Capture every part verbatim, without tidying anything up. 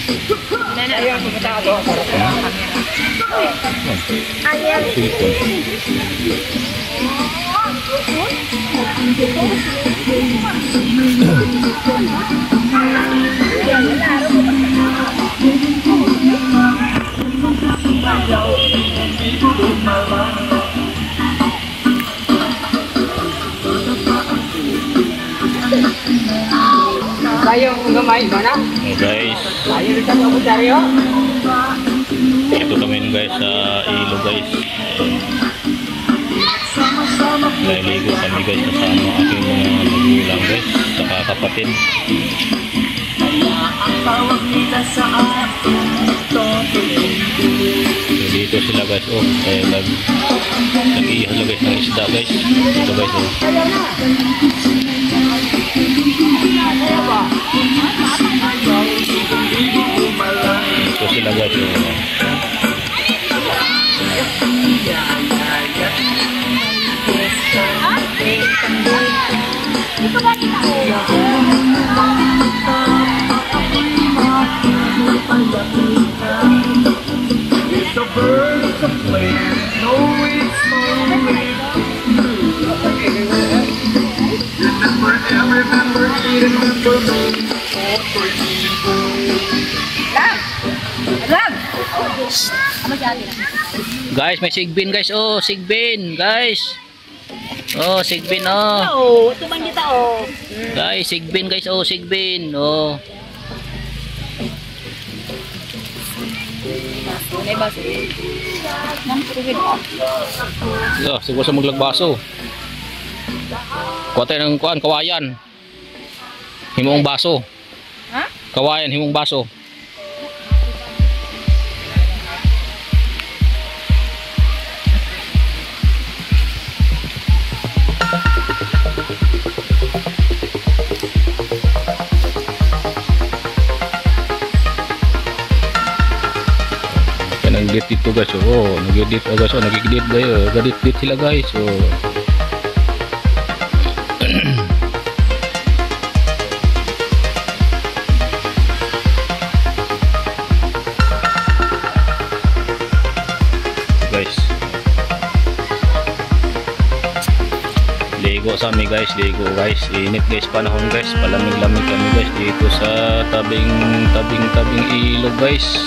Ayan, pumunta ka doon. Ayan. Kaya kung gamay ba na? Oh guys, Ayaw rin ka sa kutsaryo? ito kami guys sa ilo guys. Naliligo kami guys kasama aking mga magulang guys, saka kapatid. So dito sila guys, oh, eh, nag nag-iihas sila guys ng isda guys. Ito guys, oh. Ito sila guys, oh. Guys, may sigbin guys. Oh, sigbin, guys. Oh, sigbin oh. Oo, tumang kita oh. Guys, sigbin guys. Oh, sigbin. Oh. May baso. Nang turugin oh. Yeah, siguro sa maglagbaso. Kuha tayo ng kuan, kawayan. Himong baso. Ha? Kawayan, himong baso. Nag-edit dito guys, oh, nag-edit oh, guys, oh, nag-edit guys, nag-edit sila guys, oh. Guys, ligo sa amin guys, ligo guys, init guys panahon guys, palamig-lamig kami guys dito sa tabing tabing tabing ilog guys.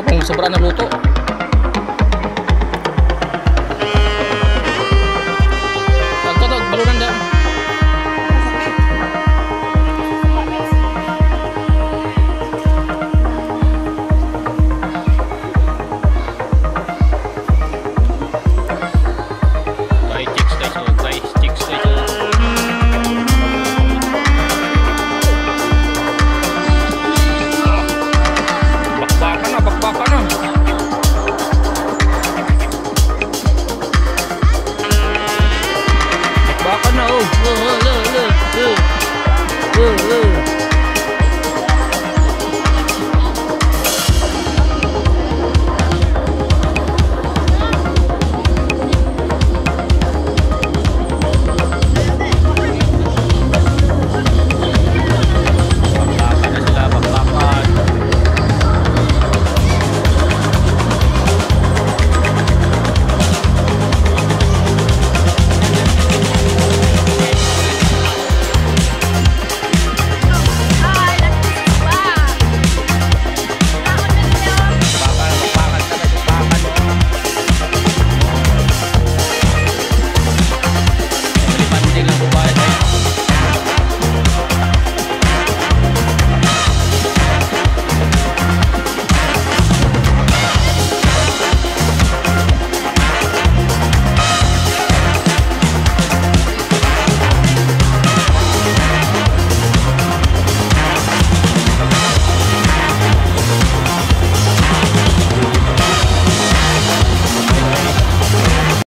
kung sobra na luto.